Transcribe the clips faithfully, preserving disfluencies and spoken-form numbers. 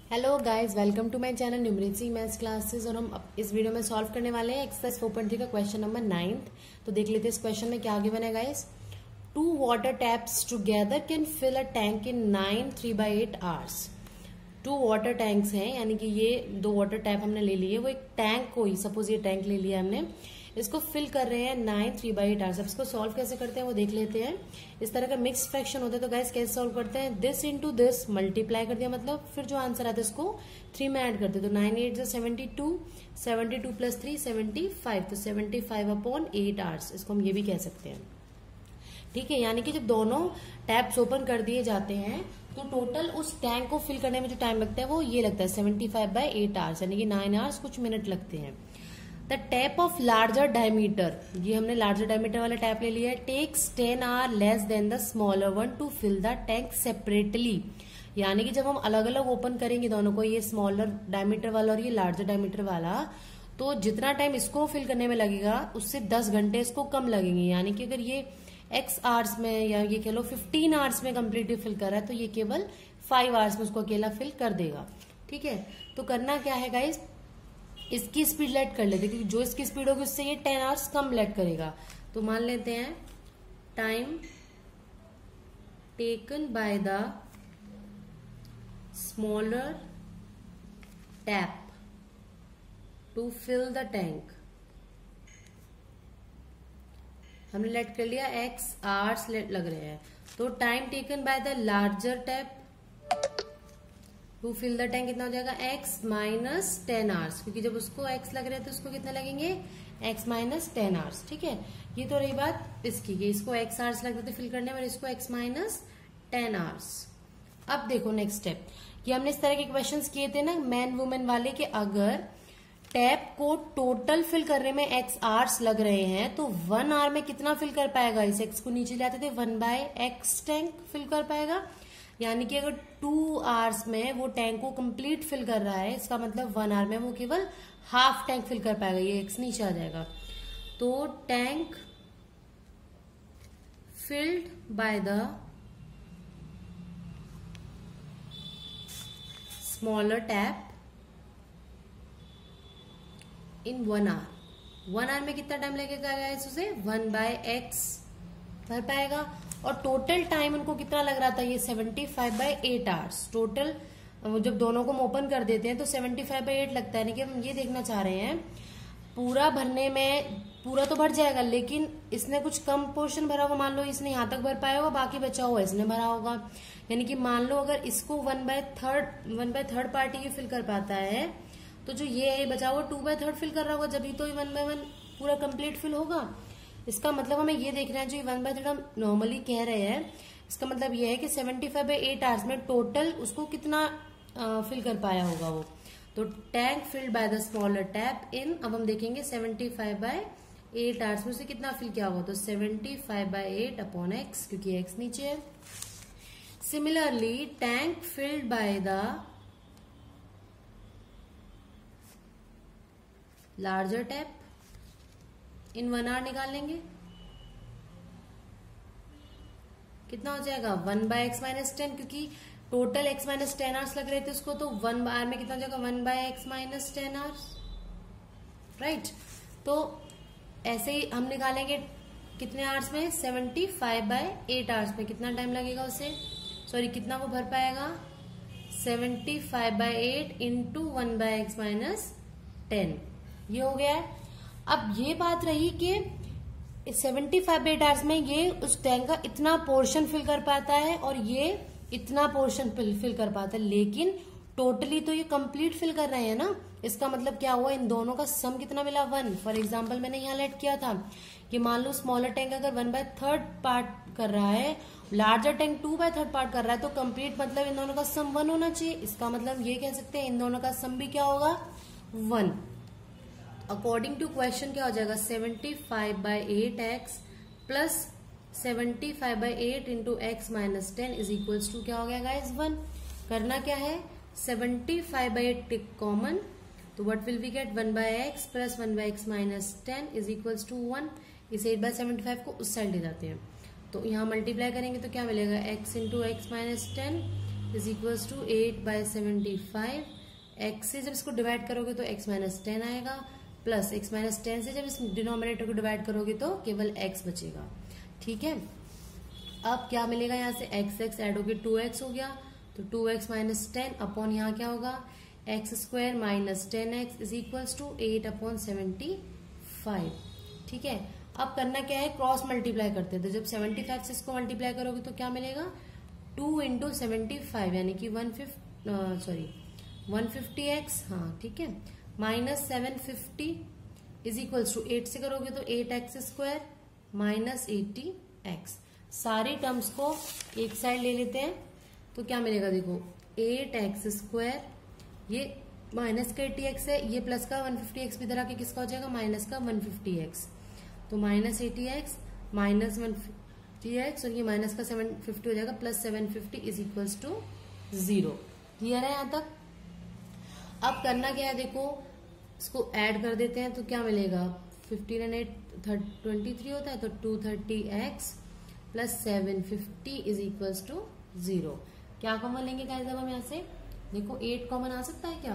Hello guys, welcome to my channel numeracy maths classes. और हम इस वीडियो में सॉल्व करने वाले हैं एक्सरसाइज फोर पॉइंट थ्री का क्वेश्चन नंबर नाइन्थ। तो देख लेते हैं इस क्वेश्चन में क्या आगे बने guys. Two water taps together can fill a tank in nine three by eight hours. Two water tanks हैं, यानी कि ये दो वाटर टैप हमने ले लिए, वो एक टैंक को ही, सपोज ये टैंक ले लिया हमने, इसको फिल कर रहे हैं nine three by eight hours. अब इसको सॉल्व कैसे करते हैं वो देख लेते हैं। इस तरह का मिक्स फ्रैक्शन होता है तो गाइस कैसे सॉल्व करते हैं, दिस इंटू दिस मल्टीप्लाई कर दिया, मतलब फिर जो आंसर आता है इसको थ्री में ऐड करते हैं। तो नाइन एट जो seventy two, seventy two plus three seventy five, तो seventy five upon eight hours, इसको हम ये भी कह सकते हैं। ठीक है, यानी कि जब दोनों टैप्स ओपन कर दिए जाते हैं तो टोटल उस टैंक को फिल करने में जो टाइम लगता है वो ये लगता है seventy five by eight hours, यानी कि नाइन आवर्स कुछ मिनट लगते हैं। The tap of larger diameter, ये हमने लार्जर डायमीटर वाला टैप ले लिया है, takes ten hour less than the smaller one to fill the tank separately. यानी कि जब हम अलग अलग ओपन करेंगे दोनों को, ये स्मॉलर डायमीटर वाला और ये लार्जर डायमीटर वाला, तो जितना टाइम इसको फिल करने में लगेगा उससे दस घंटे इसको कम लगेंगे। यानी कि अगर ये एक्स आवर्स में या ये कह लो फिफ्टीन आवर्स में कंप्लीटली फिल कर रहा है तो ये केवल फाइव आवर्स में उसको अकेला फिल कर देगा। ठीक है, तो करना क्या है गाइस, इसकी स्पीड लेट कर लेते हैं, क्योंकि जो इसकी स्पीड होगी उससे ये टेन आवर्स कम लेट करेगा। तो मान लेते हैं time taken by the smaller tap to fill the tank, हमने लेट कर लिया एक्स आवर्स लग रहे हैं। तो time taken by the larger tap to fill the tank कितना हो जाएगा, एक्स माइनस टेन आवर्स, क्योंकि जब उसको एक्स लग रहे हैं तो उसको कितना लगेंगे, एक्स माइनस टेन आवर्स। ठीक है, ये तो रही बात इसकी कि इसको एक्स आवर्स लग रहे थे फिल करने में, इसको एक्स माइनस टेन आवर्स। अब देखो नेक्स्ट स्टेप, ये हमने इस तरह के क्वेश्चंस किए थे ना मैन वुमेन वाले, कि अगर टैप को टोटल फिल करने में एक्स आवर्स लग रहे हैं तो वन आवर में कितना फिल कर पाएगा, इस एक्स को नीचे ले आते थे, one by x tank fill कर पाएगा। यानी कि अगर टू आवर्स में वो टैंक को कंप्लीट फिल कर रहा है, इसका मतलब वन आवर में वो केवल हाफ टैंक फिल कर पाएगा, ये एक्स नीचे आ जाएगा। तो tank filled by the smaller tap in one hour, one hour में कितना टाइम लगेगा गाइस, उसे वन बाय एक्स भर पाएगा। और टोटल टाइम उनको कितना लग रहा था, ये seventy five by eight hours total. जब दोनों को हम ओपन कर देते हैं तो सेवेंटी फाइव बाई एट लगता है, यानी कि हम ये देखना चाह रहे हैं पूरा भरने में, पूरा तो भर जाएगा लेकिन इसने कुछ कम पोर्शन भरा होगा, मान लो इसने यहां तक भर पाया होगा, बाकी बचा हुआ इसने भरा होगा। यानी कि मान लो अगर इसको one by third one by third party ये फिल कर पाता है, तो जो ये बचा हुआ टू बाय थर्ड फिल कर रहा होगा, जब ही तो वन बाय वन पूरा कंप्लीट फिल होगा। इसका मतलब हमें ये देखना है, जो वन बाय थर्ड हम नॉर्मली कह रहे हैं, इसका मतलब ये है कि seventy five by eight hours में टोटल उसको कितना आ, फिल कर पाया होगा वो। तो tank filled by the smaller tap in, अब हम देखेंगे seventy five by eight hours में उसे कितना फिल किया होगा, तो seventy five by eight upon x, क्योंकि एक्स नीचे है। Similarly tank filled by the larger tap in one hour निकाल लेंगे, कितना हो जाएगा, one by x minus ten, क्योंकि total x minus ten hours लग रहे थे उसको, तो वन आवर में कितना हो जाएगा, one by x minus ten hours, right. तो ऐसे ही हम निकालेंगे कितने आवर्स में, seventy five by eight hours में कितना टाइम लगेगा उसे, सॉरी कितना वो भर पाएगा, seventy five by eight into one by x minus ten, ये हो गया है। अब ये बात रही कि सेवेंटी फाइव एट आवर्स में ये उस टैंक का इतना पोर्शन फिल कर पाता है और ये इतना पोर्शन फिल कर पाता है, लेकिन टोटली तो ये कंप्लीट फिल कर रहे हैं ना। इसका मतलब क्या हुआ, इन दोनों का सम कितना मिला, वन। फॉर एग्जांपल मैंने यहाँ लेट किया था कि मान लो स्मॉलर टैंक अगर वन बाय थर्ड पार्ट कर रहा है, larger tank two by third part कर रहा है, तो कंप्लीट मतलब इन दोनों का सम वन होना चाहिए। इसका मतलब ये कह सकते हैं इन दोनों का सम भी क्या होगा, वन। अकॉर्डिंग टू क्वेश्चन क्या हो जाएगा, seventy five by eight x plus seventy five by eight into x minus ten is equals to क्या हो गया गाइस, वन। करना क्या है, seventy five by eight take common, तो what will we get, one by x plus one by x minus ten is equals to one. इस eight by seventy five को उस साइड ले जाते हैं, तो यहाँ मल्टीप्लाई करेंगे तो क्या मिलेगा, x into x minus ten is equals to eight by seventy five. X से जब इसको डिवाइड करोगे तो एक्स माइनस टेन आएगा, प्लस एक्स माइनस टेन से जब इस डिनोमिनेटर को डिवाइड करोगे तो केवल एक्स बचेगा। ठीक है, अब क्या मिलेगा यहाँ से, एक्स एक्स एड होके टू एक्स हो गया, तो two x minus ten upon यहाँ क्या होगा, x square minus ten x is equals to eight upon seventy five. ठीक है, अब करना क्या है, क्रॉस मल्टीप्लाई करते हैं। तो जब सेवेंटी फाइव से इसको मल्टीप्लाई करोगे तो क्या मिलेगा, टू इंटू सेवेंटी फाइव यानी कि one fifty sorry one fifty x, हाँ ठीक है, minus seven fifty is equals to eight से करोगे तो eight x square minus eighty x. सारी टर्म्स को एक साइड ले लेते हैं तो क्या मिलेगा, देखो एट एक्स स्क्वायर, ये माइनस का एटी एक्स है, ये प्लस का वन फिफ्टी एक्स भी इधर आके किसका हो जाएगा, माइनस का वन फिफ्टी एक्स, तो minus eighty x minus one fifty x और ये माइनस का सेवन फिफ्टी हो जाएगा, plus seven fifty is equals to zero. Clear है यहाँ तक। अब करना क्या है, देखो इसको ऐड कर देते हैं तो क्या मिलेगा, fifteen and eight twenty three होता है, तो two thirty x plus seven fifty is equals to zero. क्या कॉमन लेंगे गाइस, जब हम यहाँ से देखो एट कॉमन आ सकता है क्या,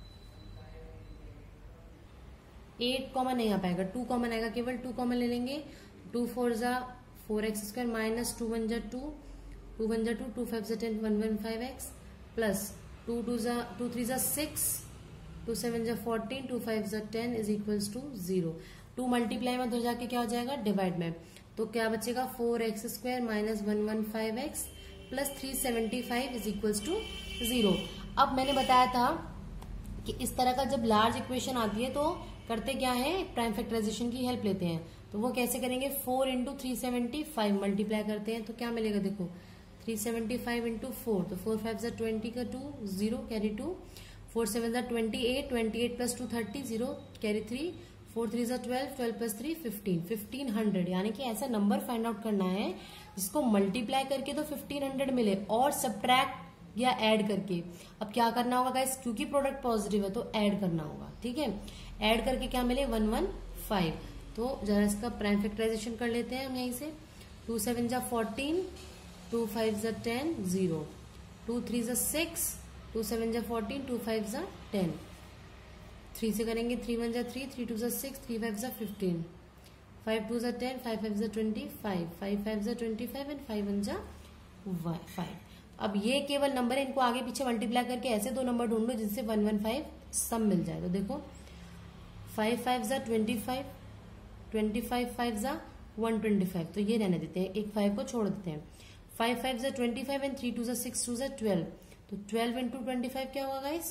एट कॉमन नहीं आ पाएगा, टू कॉमन आएगा, केवल टू कॉमन ले लेंगे, टू फोर जा four x square minus two one जा टू, टू वन जा टू, टू फाइव जा ten, one one five x plus two two जा टू थ्री जा सिक्स, टू सेवन जा फोर्टीन, टू फाइव जा ten is equals to zero. Two multiply में उधर जाके क्या हो जाएगा, डिवाइड में, तो क्या बचेगा, four x square minus one one five x plus three seventy five is equals to zero. अब मैंने बताया था कि इस तरह का जब लार्ज इक्वेशन आती है तो करते क्या है, प्राइम फैक्टराइजेशन की हेल्प लेते हैं। तो वो कैसे करेंगे, four into three seventy five multiply करते हैं तो क्या मिलेगा, देखो three seventy five into four, तो फोर फाइव जा ट्वेंटी का two, zero carry two, four seven जा twenty eight, twenty eight plus two thirty, zero carry three, four three जा twelve, twelve plus three fifteen, fifteen hundred. यानी कि ऐसा number find out करना है जिसको मल्टीप्लाई करके तो फिफ्टीन हंड्रेड मिले और सब्ट्रैक्ट या ऐड करके। अब क्या करना होगा गाइस, क्योंकि प्रोडक्ट पॉजिटिव है तो ऐड करना होगा। ठीक है, ऐड करके क्या मिले, वन वन फाइव। तो जरा इसका प्राइम फैक्टराइजेशन कर लेते हैं हम यहीं से, टू सेवन जा फोर्टीन, टू फाइव जा टेन, जीरो, टू थ्री जा सिक्स, टू सेवन जा फोर्टीन, टू फाइव जा टेन, थ्री से करेंगे, थ्री वन जा थ्री, थ्री टू जा सिक्स, थ्री फाइव जा फिफ्टीन, फाइव टू जा टेन, फाइव फाइव जा ट्वेंटी फाइव, फाइव फाइव जा twenty five and five one जा फाइव। अब ये केवल नंबर है, इनको आगे पीछे मल्टीप्लाई करके ऐसे दो नंबर ढूंढ लो जिनसे वन वन फाइव सम मिल जाए। तो देखो फाइव फाइव जा twenty five, twenty five five जा वन ट्वेंटी फाइव, तो ये रहने देते हैं, एक फाइव को छोड़ देते हैं। फाइव फाइव जा twenty five and three two जा सिक्स, टू जा ट्वेल्व, तो ट्वेल्व इंटू ट्वेंटी फाइव क्या होगा गाइस,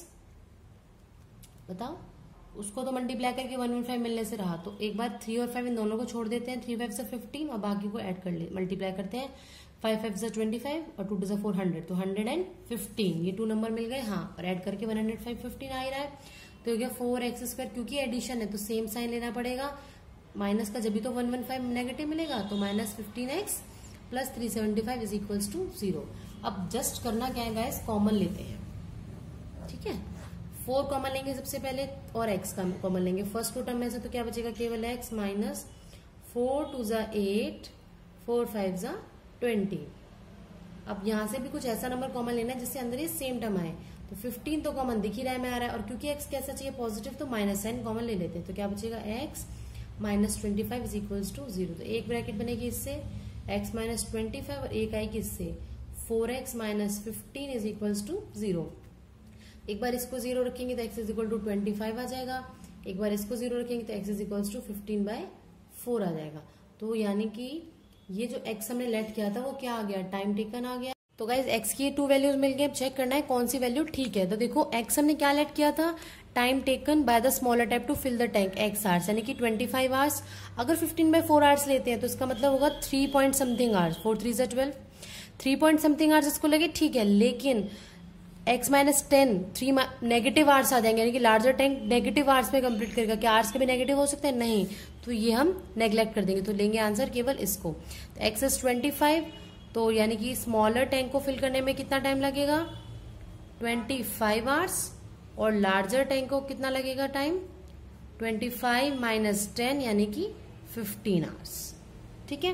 बताओ। उसको तो मल्टीप्लाई करके वन वन फाइव मिलने से रहा, तो एक बार थ्री और फाइव इन दोनों को छोड़ देते हैं, थ्री फाइव से फिफ्टीन और बाकी को ऐड कर ले मल्टीप्लाई करते हैं, फाइव फाइव से ट्वेंटी फाइव और टू टू से फोर हंड्रेड, तो हंड्रेड एंड फिफ्टीन, ये टू नंबर मिल गए। हाँ, और ऐड करके वन हंड्रेड फाइव फिफ्टीन आ ही रहा है, तो हो गया फोर एक्स स्क्वायर। क्योंकि एडिशन है तो सेम साइन लेना पड़ेगा, माइनस का जब भी तो वन वन फाइव नेगेटिव मिलेगा, तो minus fifteen x plus three seventy five is equals to zero. अब जस्ट करना क्या है गाइस, कॉमन लेते हैं। ठीक है, फोर कॉमन लेंगे सबसे पहले और एक्स का कॉमन लेंगे फर्स्ट टू टर्म में से, तो क्या बचेगा, केवल एक्स माइनस फोर टू जा एट, फोर फाइव जा ट्वेंटी। अब यहां से भी कुछ ऐसा नंबर कॉमन लेना है जिससे अंदर ये सेम टर्म आए, तो फिफ्टीन तो कॉमन दिख ही रहा है में आ रहा है, और क्योंकि एक्स कैसा चाहिए पॉजिटिव, तो माइनस साइन कॉमन ले लेते हैं, तो क्या बचेगा, x minus twenty five is equals to zero. तो एक ब्रैकेट बनेगी इससे एक्स माइनस ट्वेंटी फाइव और एक आएगी इससे four x minus fifteen is equals to zero. एक बार इसको जीरो रखेंगे तो x is equal to twenty five आ जाएगा, एक बार इसको जीरो रखेंगे तो x is equals to fifteen by four आ जाएगा। तो यानी कि ये जो एक्स हमने लेट किया था वो क्या आ गया, टाइम टेकन आ गया। तो गाइज एक्स की टू वैल्यूज मिल गए, अब चेक करना है कौन सी वैल्यू ठीक है। तो देखो एक्स हमने क्या लेट किया था, time taken by the smaller tap to fill the tank x hours, यानी कि ट्वेंटी फाइव आवर्स। अगर फिफ्टीन बाय फोर आवर्स लेते हैं तो इसका मतलब होगा three point something hours, four three से twelve, three point something hours इसको लगे ठीक है, लेकिन x minus ten three negative hours आ जाएंगे, यानी कि लार्जर टैंक नेगेटिव आवर्स में कंप्लीट करेगा। क्या आवर्स के भी नेगेटिव हो सकते हैं, नहीं, तो ये हम नेग्लेक्ट कर देंगे, तो लेंगे आंसर केवल इसको। तो एक्स इज ट्वेंटी फाइव, तो यानी कि स्मॉलर टैंक को फिल करने में कितना टाइम लगेगा, ट्वेंटी फाइव आवर्स, और लार्जर टैंक को कितना लगेगा time, twenty five minus ten यानी कि फिफ्टीन आवर्स। ठीक है,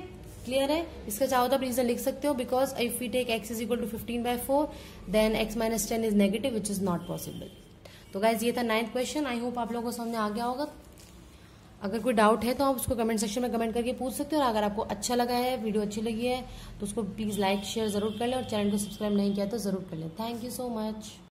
क्लियर है? इसका चाहो तो आप रीजन लिख सकते हो, because if we take x is equal to fifteen by four then x minus ten is negative which is not possible. तो गाइज ये था नाइन्थ क्वेश्चन। आई होप आप लोगों को समझ में आ गया होगा। अगर कोई डाउट है तो आप उसको कमेंट सेक्शन में कमेंट करके पूछ सकते हो, और अगर आपको अच्छा लगा है, वीडियो अच्छी लगी है, तो उसको प्लीज लाइक शेयर जरूर कर लें, और चैनल को सब्सक्राइब नहीं किया तो जरूर कर लें। Thank you so much.